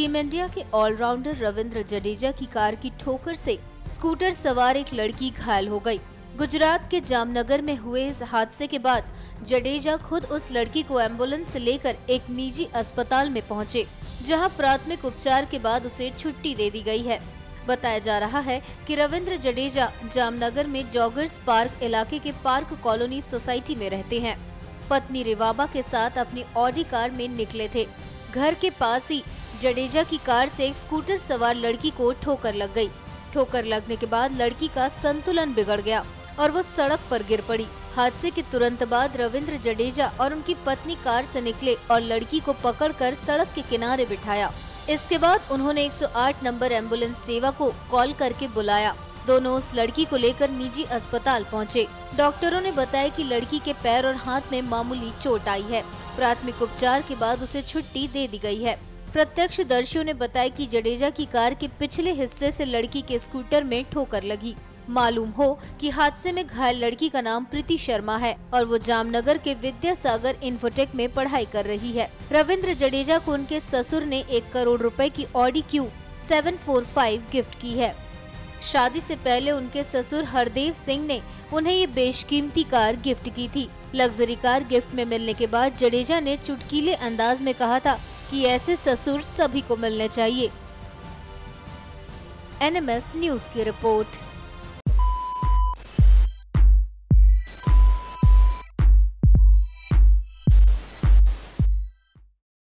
Team India के allrounder Ravindra Jadeja की car की ठोकर से स्कूटर सवार एक लड़की घायल हो गई। गुजरात के जामनगर में हुए इस हादसे के बाद जडेजा खुद उस लड़की को एम्बुलेंस से लेकर एक निजी अस्पताल में पहुंचे, जहां प्राथमिक उपचार के बाद उसे छुट्टी दे दी गई है। बताया जा रहा है कि रविंद्र जडेजा जामनगर में जॉगर्स पार्क इलाके के पार्क कॉलोनी सोसाइटी में रहते हैं। पत्नी रिवाबा के साथ अपनी ऑडी कार में निकले थे। घर के पास ही जडेजा की कार से एक स्कूटर सवार लड़की को ठोकर लग गई। ठोकर लगने के बाद लड़की का संतुलन बिगड़ गया और वो सड़क पर गिर पड़ी। हादसे के तुरंत बाद रविंद्र जडेजा और उनकी पत्नी कार से निकले और लड़की को पकड़कर सड़क के किनारे बिठाया। इसके बाद उन्होंने 108 नंबर एम्बुलेंस सेवा को कॉल करके बुलाया। दोनों उस लड़की को लेकर निजी अस्पताल पहुंचे। डॉक्टरों ने बताया कि लड़की के पैर और हाथ में मामूली चोट आई है। प्राथमिक उपचार के बाद उसे छुट्टी दे दी गई है। प्रत्यक्षदर्शियों ने बताया कि जडेजा की कार के पिछले हिस्से से लड़की के स्कूटर में ठोकर लगी। मालूम हो कि हादसे में घायल लड़की का नाम प्रीति शर्मा है और वो जामनगर के विद्यासागर इन्फोटेक में पढ़ाई कर रही है। रविंद्र जडेजा को उनके ससुर ने 1 करोड़ रुपए की ऑडी Q745 गिफ्ट की है। शादी से पहले उनके ससुर हरदेव सिंह ने उन्हें ये बेशकीमती कार गिफ्ट की थी। लग्जरी कार गिफ्ट में मिलने के बाद जडेजा ने चुटकीले अंदाज में कहा था कि ऐसे ससुर सभी को मिलने चाहिए। NMF न्यूज की रिपोर्ट।